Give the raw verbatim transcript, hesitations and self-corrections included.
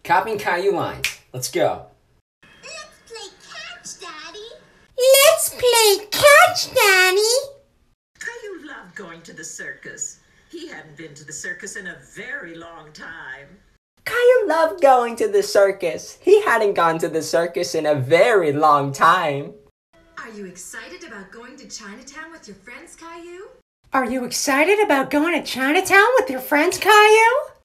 Copying Caillou lines. Let's go. Let's play catch, Daddy. Let's play catch, Daddy. Caillou loved going to the circus. He hadn't been to the circus in a very long time. Caillou loved going to the circus. He hadn't gone to the circus in a very long time. Are you excited about going to Chinatown with your friends, Caillou? Are you excited about going to Chinatown with your friends, Caillou?